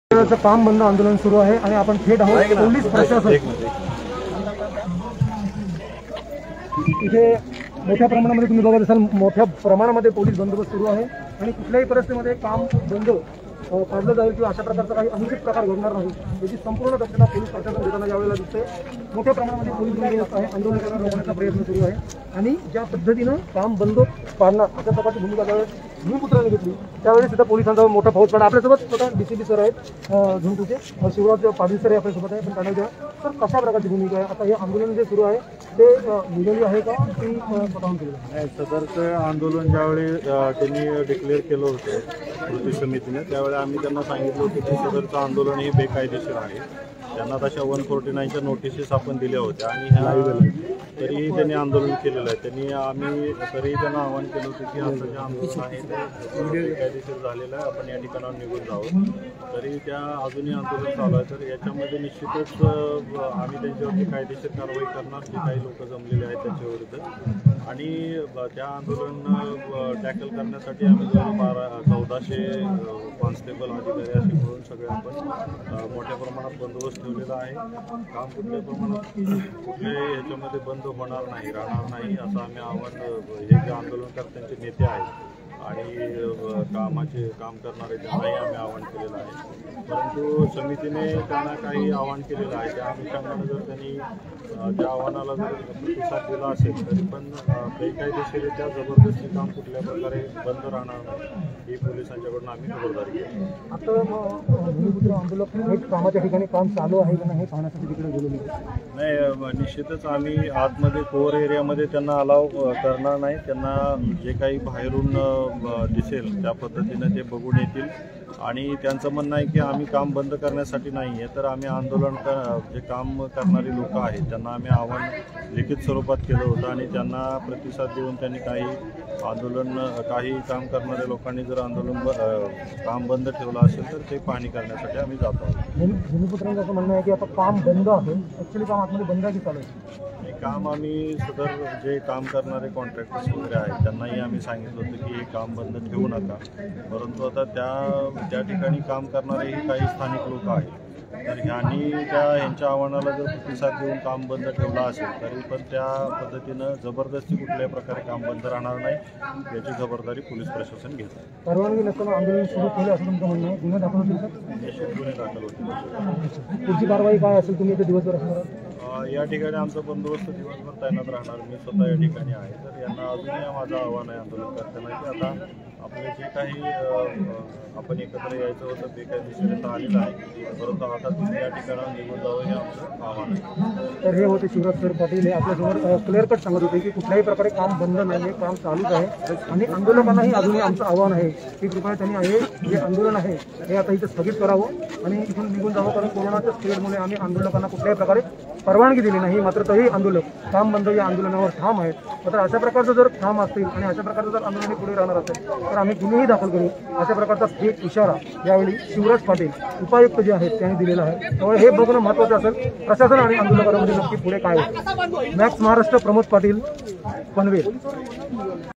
काम बंद आंदोलन सुरू आहे आणि आपण थेट आहोत पोलीस प्रशासन इथे मोठ्या प्रमाणामध्ये तुम्ही बघत असाल मोठ्या प्रमाणामध्ये पोलीस बंदोबस्त सुरू आहे आणि कुठल्याही परिस्थितीमध्ये काम बंद पाडलं जाईल किंवा अशा प्रकारचा काही अनुचित प्रकार घडणार नाही याची संपूर्ण दक्षता पोलीस प्रशासन देताना यावेळेला दिसते। मोठ्या प्रमाणामध्ये पोलीस बंदोबस्त आहे, आंदोलकांना रोखण्याचा प्रयत्न सुरू आहे आणि ज्या पद्धतीनं काम बंद पाडणार अशा प्रकारची भूमिका ज्यावेळेस भूमिपुत्रांनी घेतली त्यावेळी सुद्धा पोलिसांचा मोठा फौज पडला। आपल्यासोबत स्वतः डीसीपी सर आहेत झुंटूचे, शिवराज पाटील सर आपल्यासोबत आहे, पण काढायचं सर कशा प्रकारची भूमिका आहे आता हे आंदोलन जे सुरू आहे ते लिगली आहे का की स्वतःहून केलं आहे? सदरचं आंदोलन ज्यावेळी त्यांनी डिक्लेअर केलं होतं कृती समितीने त्यावेळी आम्ही त्यांना सांगितलं होतं की सदरचं आंदोलन हे बेकायदेशीर आहे। त्यांना तशा 149च्या नोटिसेस आपण दिल्या होत्या आणि ह्या तरीही त्यांनी आंदोलन केलेलं आहे। आम्ही तरीही त्यांना आवाहन केलं होतं की असं जे आंदोलन आहे ते बेकायदेशीर झालेलं आहे, आपण या ठिकाणावर निघून जावं। तरी त्या अजूनही आंदोलन चालू आहे, तर याच्यामध्ये निश्चितच आम्ही त्यांच्यावरती कायदेशीर कारवाई करणार जे काही लोक जमलेले आहेत त्यांच्याविरुद्ध। आणि त्या आंदोलन टॅकल करण्यासाठी आम्ही 1400 कॉन्स्टेबल अधिकारी असे मिळून सगळे आपण मोठ्या प्रमाणात बंदोबस्त ठेवलेला आहे। काम कुठल्या प्रमाणात कुठल्याही ह्याच्यामध्ये बंद होणार नाही, राहणार नाही असं आम्ही आव्हान हे जे आंदोलनकर्त्यांचे नेते आहेत आणि काम करणारे त्यांनाही आम्ही आवाहन केलेलं आहे। परंतु समितीने त्यांना काही आवाहन केलेलं आहे, त्या अनुषंगाने जर त्यांनी त्या आव्हानाला जर प्रतिसाद दिला असेल तरी पण बेकायदेशीरित्या जबरदस्ती काम कुठल्या प्रकारे बंद राहणार नाही ही पोलिसांच्याकडून आम्ही खबरदारी घेतो। आता भूमिपुत्र आंदोलक एक कामाच्या ठिकाणी काम चालू आहे का नाही हे पाहण्यासाठी तिकडे गेलेलो नाही, निश्चितच आम्ही आतमध्ये कोर एरियामध्ये त्यांना अलाव करणार नाही। त्यांना जे काही बाहेरून दिसेल त्या पद्धतीने ते बघून येतील आणि त्यांचं म्हणणं आहे की आम्ही काम बंद करण्यासाठी नाही आहे, तर आम्ही आंदोलन जे काम करणारी लोक आहेत त्यांना आम्ही आव्हान लिखित स्वरूपात केलं होतं आणि त्यांना प्रतिसाद देऊन त्यांनी काही काम करणाऱ्या लोकांनी जर काम बंद ठेवलं असेल तर ते पाहणी करण्यासाठी आम्ही जातो आहोत। भूमिपुत्रांचं असं म्हणणं आहे की आता काम बंद आहे, ॲक्च्युली काम आतमध्ये बंद आहे की चालू आहे? काम आम्ही सदर जे काम करणारे कॉन्ट्रॅक्टर्स वगैरे आहेत त्यांनाही आम्ही सांगितलं होतं की हे काम बंद ठेवू नका, परंतु आता त्या ठिकाणी काम करणारेही काही स्थानिक लोक आहेत, तर यांच्या आव्हानाला जर प्रतिसाद देऊन काम बंद ठेवला असेल तरी पण त्या पद्धतीनं जबरदस्ती कुठल्याही प्रकारे काम बंद राहणार नाही याची जबाबदारी पोलीस प्रशासन घेतं। परवानगी नसताना आंदोलन सुरू केलं असं तुमचं म्हणणं आहे? गुन्हे दाखल होतील का? निश्चित गुन्हे दाखल होतील। पुढची कारवाई काय असेल? तुम्ही इथे दिवसभर असणार? या ठिकाणी आमचा बंदोबस्त दिवसभर तैनात राहणार, मी स्वतः या ठिकाणी आहे। तर यांना अजूनही माझं आव्हान आहे आंदोलनकर्त्यांना की आता आपले जे काही आपण एकत्र यायचं होतं बेकायदेशीरित्या आलेलं आहे, परंतु आता तुम्ही या ठिकाणावर निघून जावं हे आमचं आव्हान आहे। तर हे होते शिवराज सर पाटील, हे आपल्यासमोर क्लिअर कट सांगत होते की कुठल्याही प्रकारे काम बंद नाही आहे, काम चालूच आहे आणि आंदोलकांनाही अजूनही आमचं आव्हान आहे की कृपया त्यांनी हे जे आंदोलन आहे हे आता इथं स्थगित करावं आणि इथून निघून जावं, कारण कोरोनाच्या स्प्रेडमुळे आम्ही आंदोलकांना कुठल्याही प्रकारे परवानगी दिली नाही, मात्र तरी आंदोलक काम बंद या आंदोलनावर ठाम आहेत। मात्र अशा प्रकारचं जर ठाम असतील आणि अशा प्रकारचं जर आंदोलन पुढे राहणार असेल तर आम्ही गुन्हेही दाखल करू अशा प्रकारचा एक इशारा यावेळी शिवराज पाटील उपायुक्त जे आहेत त्यांनी दिलेला आहे। त्यामुळे हे बघणं महत्त्वाचं असेल प्रशासन आणि आंदोलकांमध्ये नक्की पुढे काय होतं। मॅक्स महाराष्ट्र, प्रमोद पाटील, पनवेल।